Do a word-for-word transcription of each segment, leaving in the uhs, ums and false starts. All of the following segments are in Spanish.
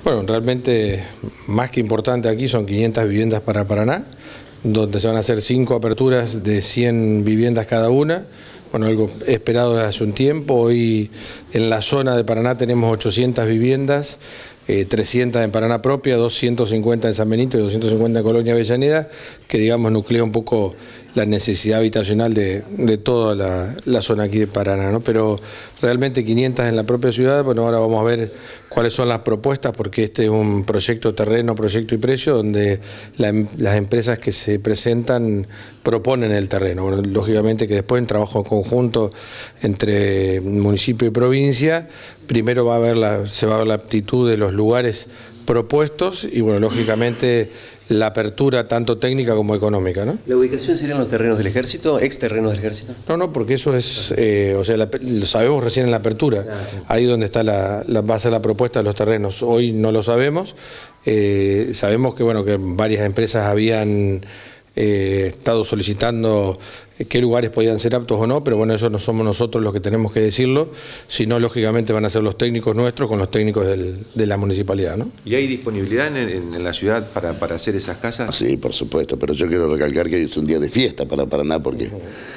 Bueno, realmente más que importante aquí son quinientas viviendas para Paraná, donde se van a hacer cinco aperturas de cien viviendas cada una. Bueno, algo esperado desde hace un tiempo. Hoy en la zona de Paraná tenemos ochocientas viviendas, eh, trescientas en Paraná propia, doscientas cincuenta en San Benito y doscientas cincuenta en Colonia Avellaneda, que digamos nuclea un poco la necesidad habitacional de, de toda la, la zona aquí de Paraná, ¿no? Pero realmente quinientas en la propia ciudad. Bueno, ahora vamos a ver cuáles son las propuestas, porque este es un proyecto terreno, proyecto y precio, donde la, las empresas que se presentan proponen el terreno. Bueno, lógicamente que después en trabajo conjunto entre municipio y provincia, primero va a ver la, se va a ver la aptitud de los lugares propuestos y bueno, lógicamente la apertura tanto técnica como económica, ¿no? ¿La ubicación serían los terrenos del ejército, ex terrenos del ejército? No, no, porque eso es, eh, o sea, la, lo sabemos recién en la apertura, ahí donde está la, la base de la propuesta de los terrenos. Hoy no lo sabemos, eh, sabemos que bueno que varias empresas habían eh, estado solicitando qué lugares podían ser aptos o no, pero bueno, eso no somos nosotros los que tenemos que decirlo, sino lógicamente van a ser los técnicos nuestros con los técnicos del, de la municipalidad, ¿no? ¿Y hay disponibilidad en, en, en la ciudad para, para hacer esas casas? Sí, por supuesto, pero yo quiero recalcar que hoy es un día de fiesta para Paraná, porque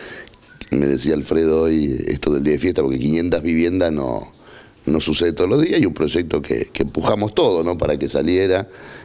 me decía Alfredo hoy esto del día de fiesta, porque quinientas viviendas no, no sucede todos los días y un proyecto que, que empujamos todo, ¿no?, para que saliera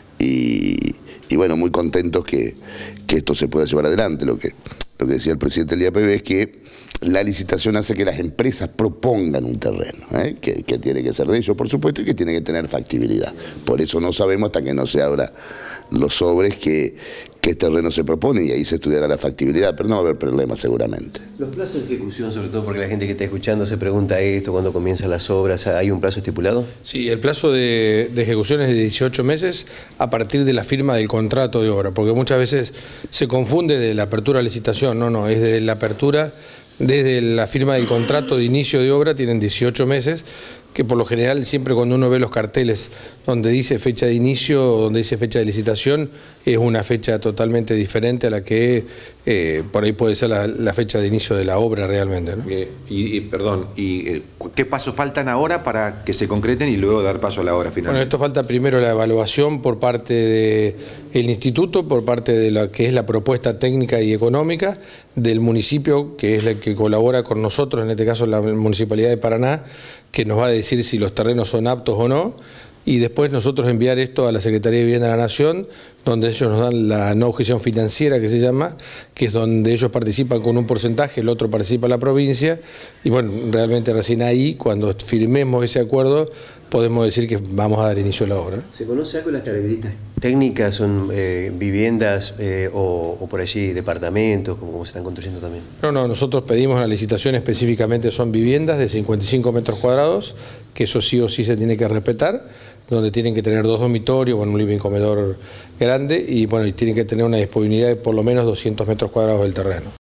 y, y bueno, muy contentos que, que esto se pueda llevar adelante. Lo que Lo que decía el presidente del I A P B es que la licitación hace que las empresas propongan un terreno, ¿eh? que, que tiene que ser de ellos, por supuesto, y que tiene que tener factibilidad. Por eso no sabemos hasta que no se abra los sobres que, qué terreno se propone y ahí se estudiará la factibilidad, pero no va a haber problema seguramente. Los plazos de ejecución, sobre todo porque la gente que está escuchando se pregunta esto, ¿cuándo comienzan las obras? ¿Hay un plazo estipulado? Sí, el plazo de, de ejecución es de dieciocho meses a partir de la firma del contrato de obra, porque muchas veces se confunde de la apertura a licitación. No, no, es de la apertura, desde la firma del contrato de inicio de obra tienen dieciocho meses, que por lo general siempre cuando uno ve los carteles donde dice fecha de inicio o donde dice fecha de licitación es una fecha totalmente diferente a la que eh, por ahí puede ser la, la fecha de inicio de la obra realmente, ¿no? Eh, y, y, perdón, y, eh, ¿qué pasos faltan ahora para que se concreten y luego dar paso a la obra final? Bueno, esto falta primero la evaluación por parte del instituto, por parte de lo que es la propuesta técnica y económica del municipio, que es el que colabora con nosotros, en este caso la Municipalidad de Paraná, que nos va a decir si los terrenos son aptos o no, y después nosotros enviar esto a la Secretaría de Vivienda de la Nación, donde ellos nos dan la no objeción financiera, que se llama, que es donde ellos participan con un porcentaje, el otro participa la provincia, y bueno, realmente recién ahí, cuando firmemos ese acuerdo, podemos decir que vamos a dar inicio a la obra. ¿Se conoce algo de las características técnicas? ¿Son eh, viviendas eh, o, o por allí departamentos, como, como se están construyendo también? No, no, nosotros pedimos la licitación específicamente, son viviendas de cincuenta y cinco metros cuadrados, que eso sí o sí se tiene que respetar, donde tienen que tener dos dormitorios, bueno, un living comedor grande y bueno, y tienen que tener una disponibilidad de por lo menos doscientos metros cuadrados del terreno.